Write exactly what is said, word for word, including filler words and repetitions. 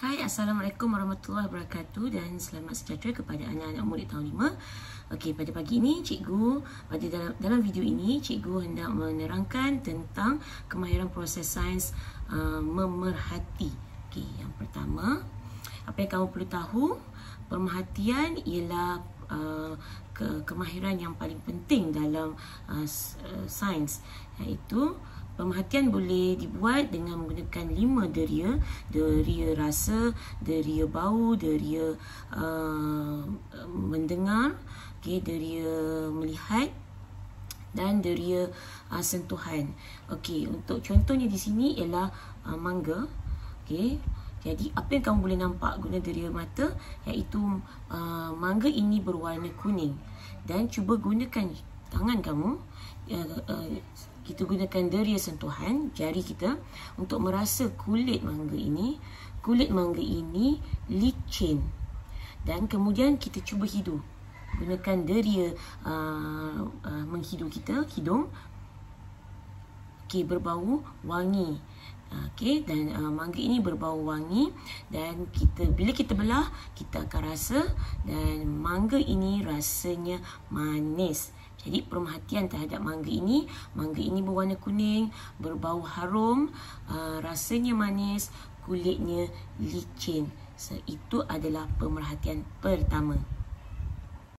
Hai, Assalamualaikum warahmatullahi wabarakatuh dan selamat sejahtera kepada anak-anak murid tahun lima. Okey, pada pagi ini cikgu pada dalam, dalam video ini cikgu hendak menerangkan tentang kemahiran proses sains uh, memerhati. Okey, yang pertama, apa yang kamu perlu tahu, pemerhatian ialah uh, ke kemahiran yang paling penting dalam uh, sains, iaitu pemerhatian boleh dibuat dengan menggunakan lima deria: deria rasa, deria bau, deria uh, mendengar, okay, deria melihat dan deria uh, sentuhan. Okey, untuk contohnya di sini ialah uh, mangga. Okey, jadi apa yang kamu boleh nampak guna deria mata, iaitu uh, mangga ini berwarna kuning, dan cuba gunakan tangan kamu, uh, uh, kita gunakan deria sentuhan jari kita untuk merasa kulit mangga ini. Kulit mangga ini licin, dan kemudian kita cuba hidu, gunakan deria uh, uh, menghidu kita, hidung. Okey, berbau wangi. Okey, dan uh, mangga ini berbau wangi, dan kita bila kita belah kita akan rasa, dan mangga ini rasanya manis. Jadi pemerhatian terhadap mangga ini, mangga ini berwarna kuning, berbau harum, uh, rasanya manis, kulitnya licin. So, itu adalah pemerhatian pertama.